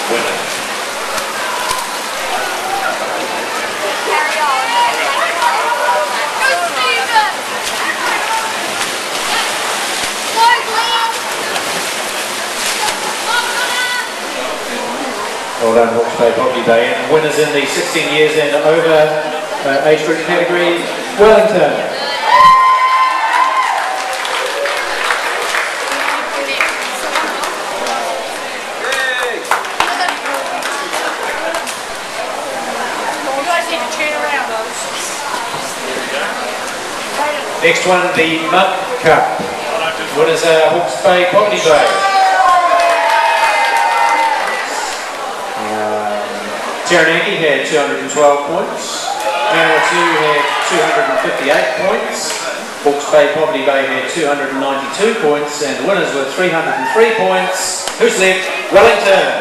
winner. Well done, Hawke's Bay, Poverty Bay, and winners in the 16 years and over age group category, Wellington. Next one, the Mud Cup. Winners are Hawke's Bay, Poverty Bay. Taranaki had 212 points, Manawatu had 258 points, Hawke's Bay, Poverty Bay had 292 points, and the winners were 303 points. Who's left? Wellington.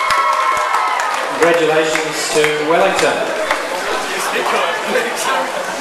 Congratulations to Wellington.